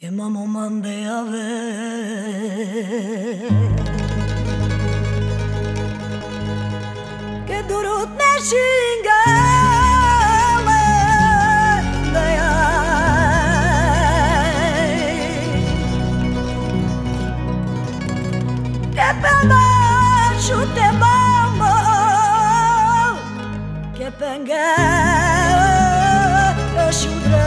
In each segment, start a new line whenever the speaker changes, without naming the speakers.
che mamma mande a che durut ne shingale che pena shute mamma che penga shudre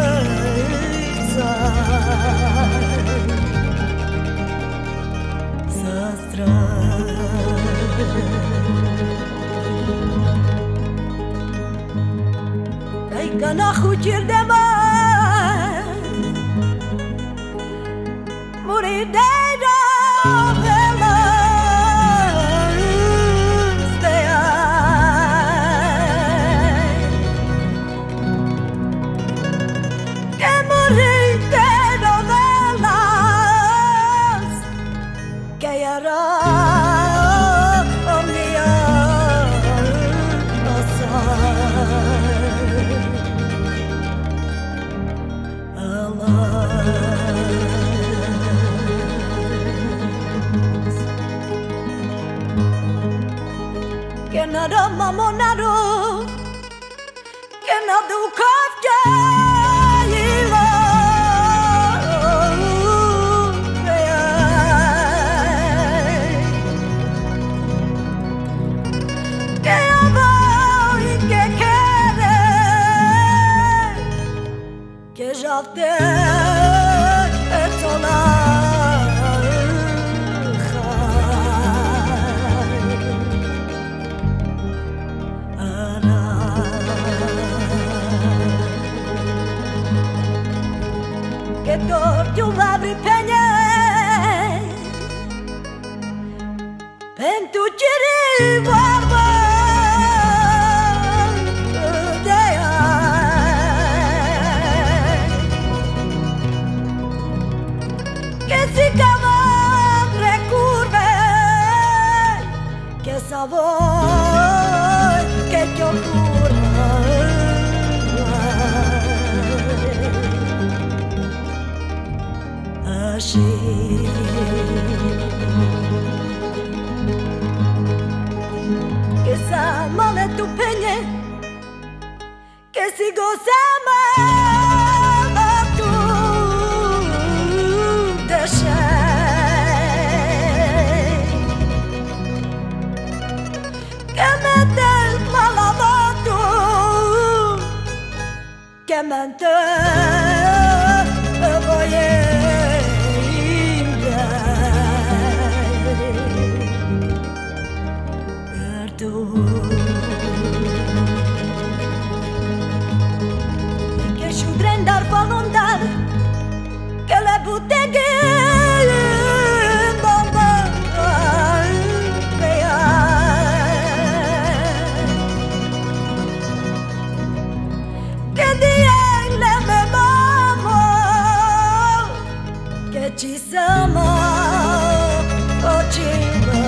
Kana khujir de ma muride da vela stea que muride da vela que yara que nada mamonado que nada ukafja yilo que ava y que quiere que ya te che torti un labri pegne pentu ciri barba dea che si cava tre curve che sa voi che ti occorra che sa male tu pegne che si gozama tu desce che mette il malavato che mente che shudren dar volontar che le botteghe bomba che dia le me mamo che ci siamo oggi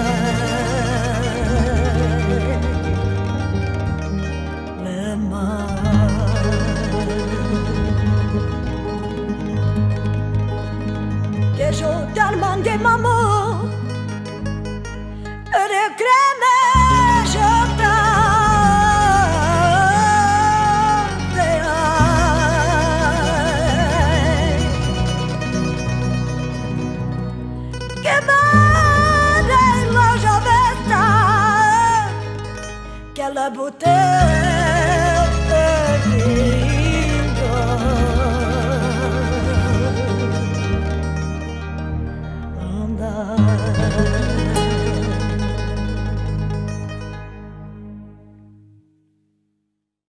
je t'allemande des mamans de crème je que mare la javetta que la beauté